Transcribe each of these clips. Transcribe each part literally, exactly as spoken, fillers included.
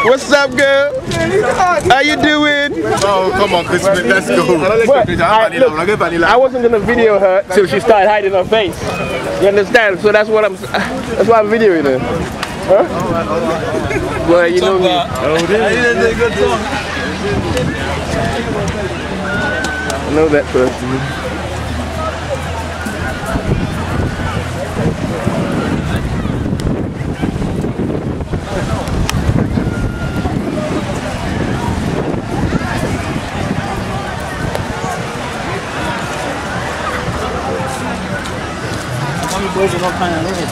What's up, girl? How you doing? Oh, come on, Chris, let's go. But, I, look, I wasn't gonna video her till she started hiding her face. You understand? So that's what I'm. That's why I'm videoing her. Huh? Well, you know me. Oh, this is a good song. I know that person. Boys are not kind of little.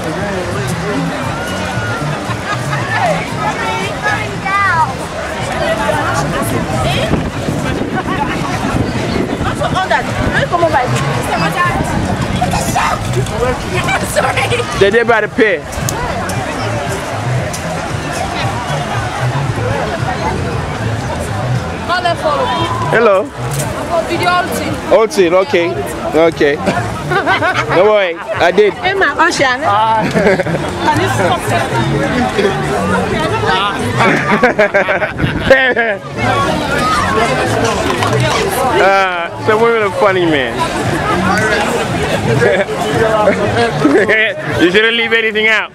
They're there by the pier. Hello. Ulti, okay. Okay. No worry, I did. Emma, Ocean. uh, some women are funny, man. You shouldn't leave anything out.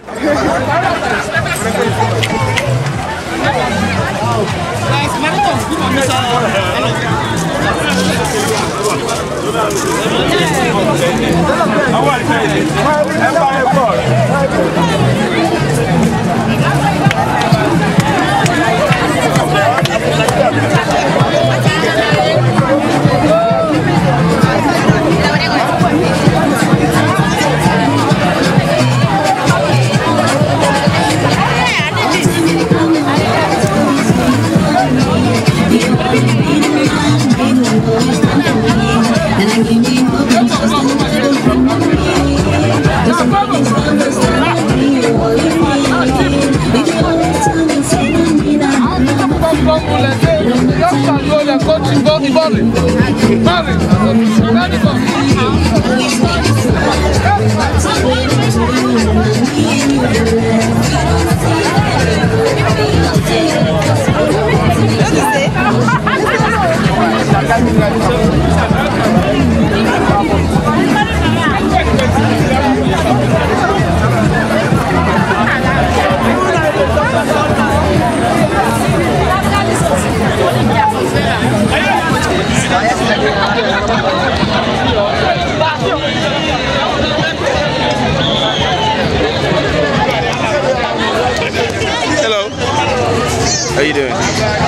Hello. How you doing?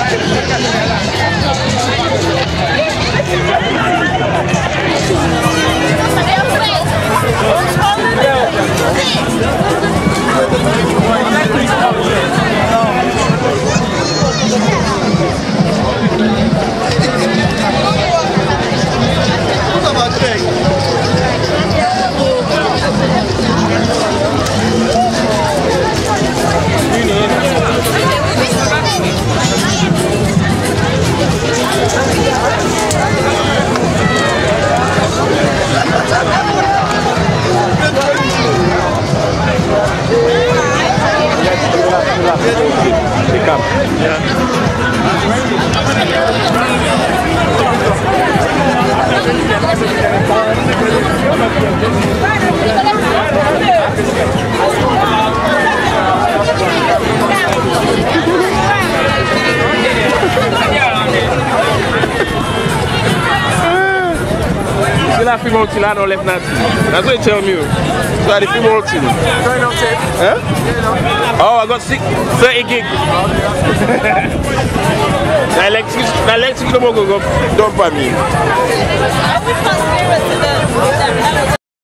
Female team, I don't left nothing. That's what you tell me. So I the female team. Huh? Oh, I got six, thirty gig. The electric, the electric no more go dump by me.